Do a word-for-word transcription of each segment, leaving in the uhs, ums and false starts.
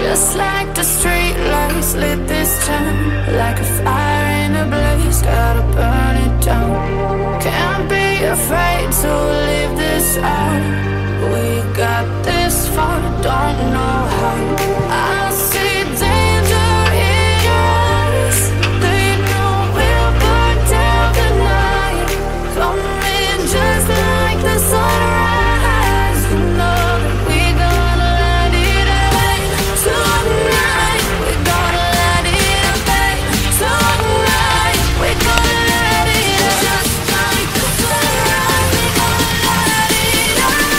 Just like the street lights lit this town, like a fire in a blaze, gotta burn it down. Can't be afraid to leave this out. We got this far, don't know how. I see danger in your eyes. They know we'll burn down the night. Coming just like the sunrise. You know that we gonna let it rain tonight. We gonna let it rain tonight. We gonna let it just like the sunrise. We gonna let it rain.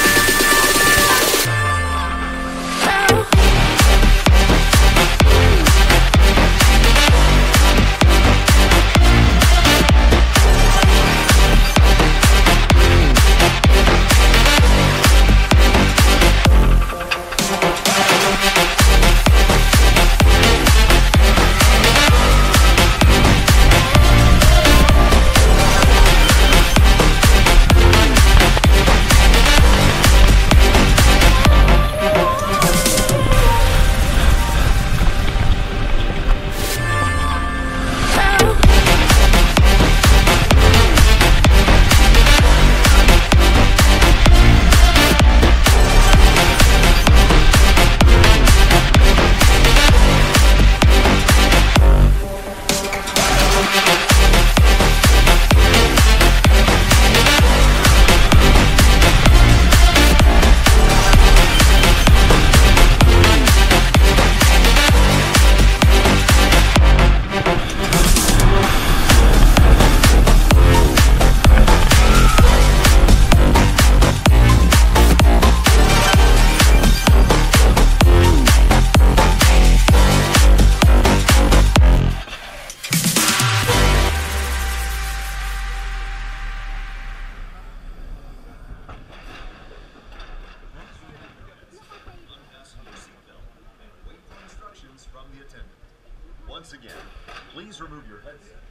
From the attendant. Once again, please remove your headset.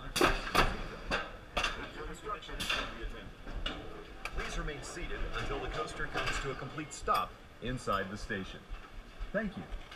Wait for instructions from the attendant. Please remain seated until the coaster comes to a complete stop inside the station. Thank you.